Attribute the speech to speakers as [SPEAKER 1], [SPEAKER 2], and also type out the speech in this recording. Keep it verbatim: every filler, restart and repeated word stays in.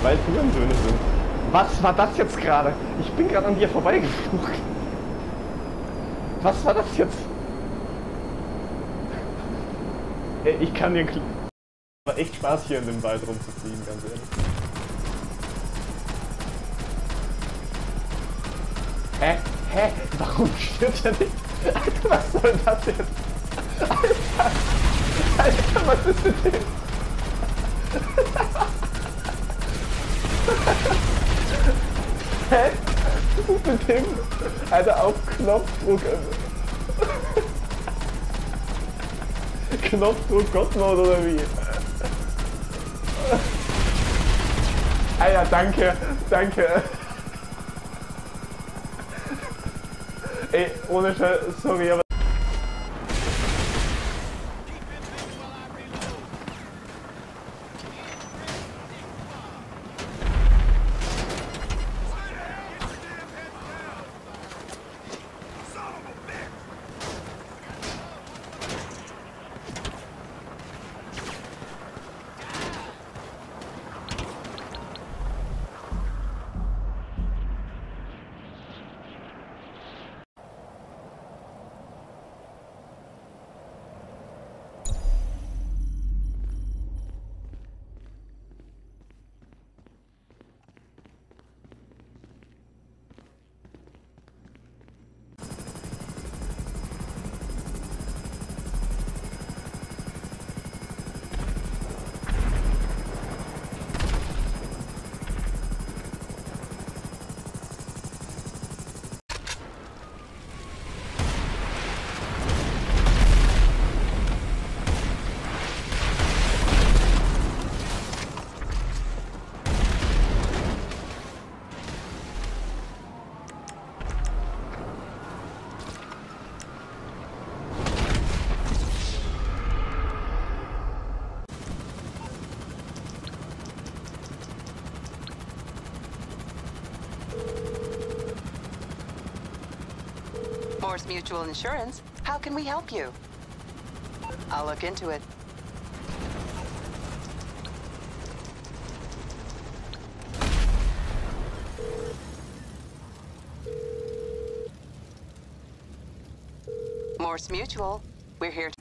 [SPEAKER 1] weil es Hurensöhne sind. Was war das jetzt gerade? Ich bin gerade an dir vorbeigeflogen. Was war das jetzt? Ey, ich kann dir... War echt Spaß hier in dem Wald rumzufliegen, ganz ehrlich. Hä? Hä? Warum stirbt er nicht? Alter, was soll das jetzt? Alter! Alter, was ist mit dem? Hä? Was ist mit dem? Alter, auf Knopfdruck. Knopfdruck Gottmode oder wie? Ah ja, danke, danke. Ey, ohne Scheiß, sorry, aber...
[SPEAKER 2] Morse Mutual Insurance. How can we help you? I'll look into it. Morse Mutual. We're here to